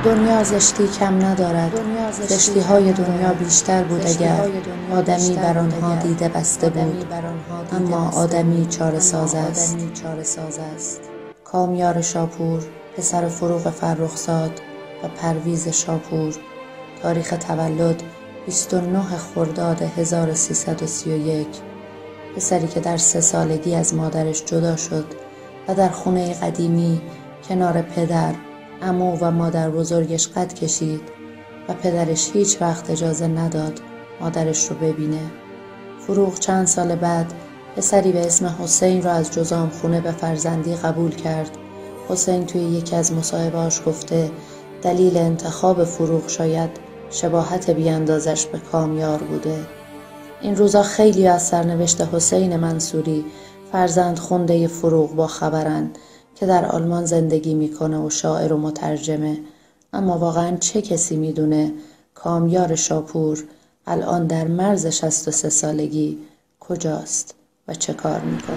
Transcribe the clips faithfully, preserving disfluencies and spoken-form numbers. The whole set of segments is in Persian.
دنیا زشتی کم ندارد، زشتی های دنیا بیشتر بود اگر آدمی بر آنها دیده بسته بود. اما آدمی چاره ساز است. کامیار شاپور، پسر فروغ فرخزاد و پرویز شاپور، تاریخ تولد بیست و نه خرداد هزار و سیصد و سی و یک. پسری که در سه سالگی از مادرش جدا شد و در خونه قدیمی کنار پدر، عمو و مادر بزرگش قد کشید و پدرش هیچ وقت اجازه نداد مادرش رو ببینه. فروغ چند سال بعد پسری به اسم حسین را از جذام خونه به فرزندی قبول کرد. حسین توی یکی از مصاحبه‌هاش گفته دلیل انتخاب فروغ شاید شباهت بیاندازش به کامیار بوده. این روزا خیلی از سرنوشت حسین منصوری، فرزند خونده فروغ، با خبرن که در آلمان زندگی میکنه و شاعر و مترجمه. اما واقعا چه کسی میدونه کامیار شاپور الان در مرز شصت و سه سالگی کجاست و چه کار میکنه؟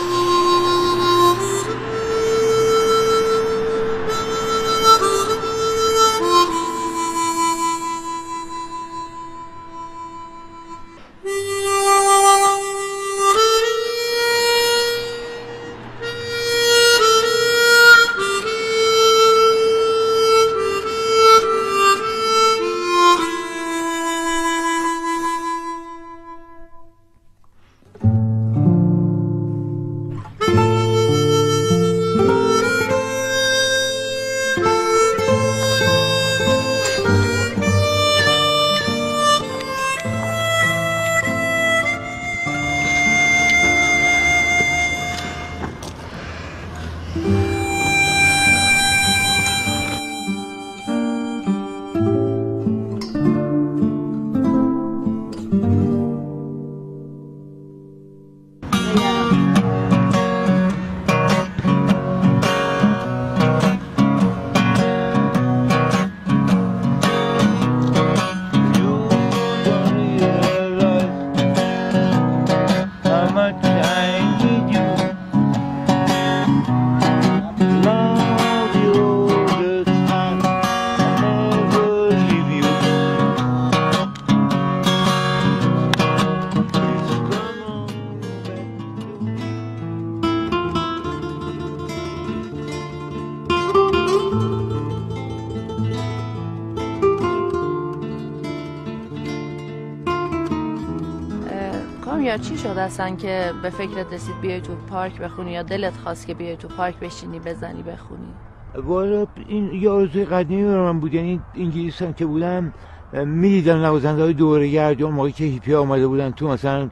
یا چی شد اصلا که به فکرت رسید بیای تو پارک بخونی، یا دلت خواست که بیای تو پارک بشینی بزنی بخونی؟ والا این یه آرزوی قدیمی برای من بود. یعنی انگلیس هم که بودم میدیدم نوازنده های دوره‌گرد، یا موقعی که هیپی آمده بودن تو مثلا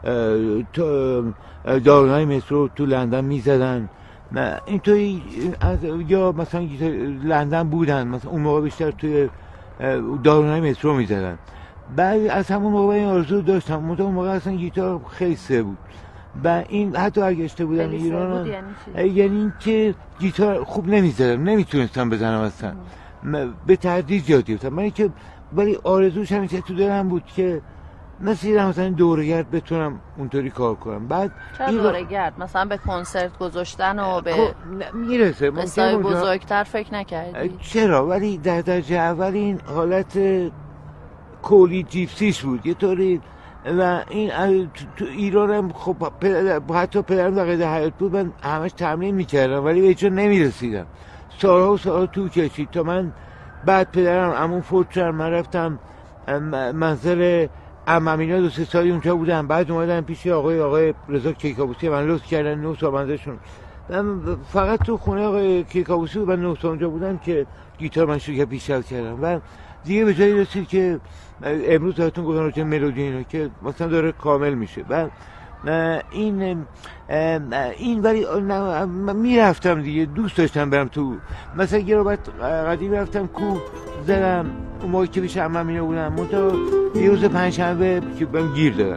دارونای مترو تو لندن میزدن اینطوری، یا مثلا لندن بودن مثلا اون موقع بیشتر توی دارونای مترو میزدن. بعد از همون موقع این آرزو داشتم، منتها اون موقع اصلا گیتار خیلی سه بود و این حتی اگه اشته بودم ایران، یعنی, یعنی این که گیتار خوب نمیزدم، نمیتونستم بزنم اصلا، به تردید یاد گرفتم من که، ولی آرزوش همیشه تو دلم بود که مثلا مثلا دوره‌گرد بتونم اونطوری کار کنم. بعد چرا دوره‌گرد؟ مثلا به کنسرت گذاشتن و به میرسه قصه‌های بزرگتر فکر نکردی؟ چرا؟ ولی در درجه اول این حالت کولی جیپسیش بود یه طوری، و این تو ایران هم خب حتی پدرم در قید حیات بود، من همش تمرین میکردم ولی به جا نمیرسیدم، سالها و سالها تو کشید تا من بعد پدرم عموم فوت شد، من رفتم منزل عمم، اینا دو سه سالی اونجا بودم، بعد اومدم پیش آقای آقای رضا کیکاووسی، من لطف کردن نه سال منزلشون، من فقط تو خونه آقای کیکاووسی و من نه سال اونجا بودم که گیتار من شروع پیشرفت کردم و دیگه به جایی رسید که امروز هاتون گفتن راجع ملودی اینا که مثلا داره کامل میشه و این این ولی میرفتم دیگه، دوست داشتم برم تو، مثلا یه رو بعد قدیم رفتم کوه زدم اون موقع که پیش عمم اینا بودم، منتها یه روز پنجشنبه که من گیر دادم.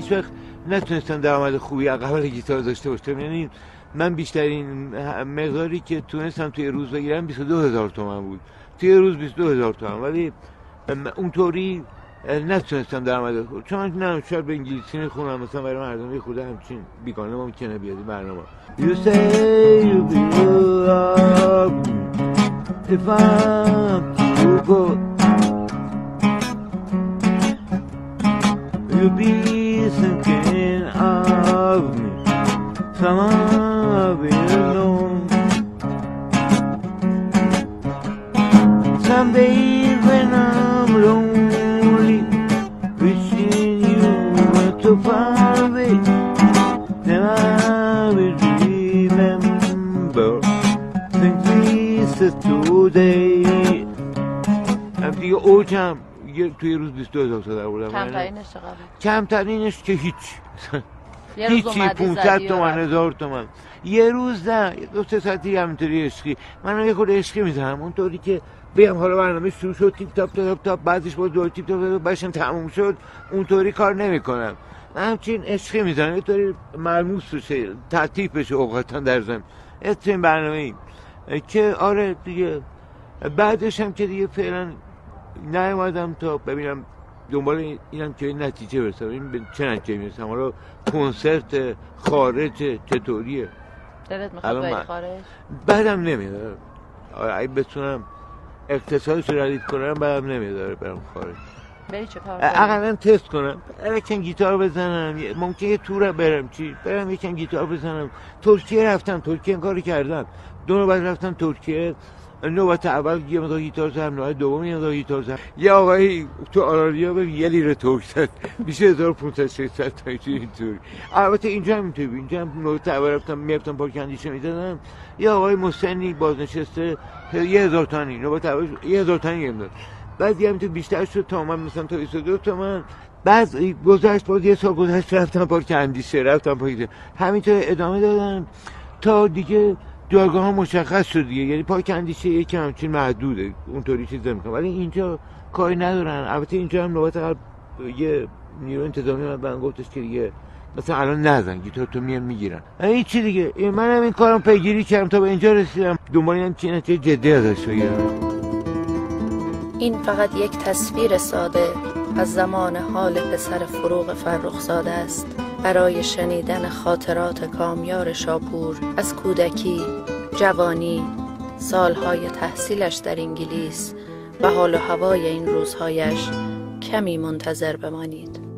هیچ وقت نتونستم درآمد خوبی از قبل گیتار داشته باشم. یعنی من بیشترین مقداری که تونستم توی روز بگیرم بیست و دو هزار تومان بود، توی روز بیست و دو هزار تومان، ولی اونطوری نتونستم درآمد خوب، چون نه شاید به انگلیسی میخونم مثلا برای مردم یه خود همچین بیگانه ممکنه بیاد این برنامه. You say you be up if I'm too good, you'll be thinking of me, somehow be alone. Some days when I'm lonely, wishing you were too far away, then I will remember things we said today. هم دیگه اوجم یه توی روز بیست و دو هزار تا در بردم. کمترینش چقدر؟ کمترینش که هیچ هیچی پونصد تومن هزار تومن یه روز نه دو سه ساعتی همینطوری عشقی. من یه خورده عشقی میزنم اونطوری که بگم حالا برنامه شروع شد تیپ تاپ تاپ تاپ بعدش باز دور تیپ تاپ تاپ بعدش تموم شد، اونطوری کار نمیکنم. من همچین عشقی میزنم یه طوری ملموس بشه ترتیب بشه اوقاتا در ضمن این برنامه این که آره دیگه. بعدش هم که دیگه فعلا نیومدم تا ببینم دنبال اینم که این نتیجه برسم، این به چه نتیجه میرسم. حالا کنسرت خارج چطوریه؟ دلت میخواد بری خارج؟ بعدم نمیاد. اگه بتونم اقتصادش رو ردیف کنم بعدم نمیاد برم خارج. بری چه کار کنم؟ اقلا تست کنم، یکم گیتار بزنم، ممکنه یه تور برم چی برم یکم گیتار بزنم. ترکیه رفتم، ترکیه این کاری کردم، دو نوبت رفتم ترکیه. نوبت اول یه مقدار گیتار زدم، نوبت دوم یه مقدار گیتار زدم. یه آقایی تو آرالیا به یه لیره ترک زد، میشه هزار و پانصد ششصد تا اینطوری. البته اینجا هم اینطوری، اینجا هم نوبت اول رفتم میرفتم پارک اندیشه میزدم، یه آقای مسنی بازنشسته یه هزار تومانی نوبت اول یه هزار تومانی گرم داد. بعد یه همینطور بیشتر شد تا من مثلا تا بیست و دو تومن. بعد گذشت باز یه سال گذشت رفتم پارک اندیشه، رفتم پارک همینطور ادامه دادم تا دیگه جایگاه ها مشخص شد دیگه. یعنی پارک اندیشه یکی همچین محدوده اونطوری چیز نمیکنم، ولی اینجا کاری ندارن. البته اینجا هم نوبت قبل یه نیرو انتظامی من بهم گفتش که دیگه مثلا الان نزن گیتار تو میان میگیرن. این چی دیگه منم این کارم پیگیری کردم تا به اینجا رسیدم، دنبال اینم چی نتیجه جدی ازش بگیرم. این فقط یک تصویر ساده از زمان حال پسر فروغ فرخزاده است برای شنیدن خاطرات کامیار شاپور از کودکی، جوانی، سالهای تحصیلش در انگلیس و حال و هوای این روزهایش کمی منتظر بمانید.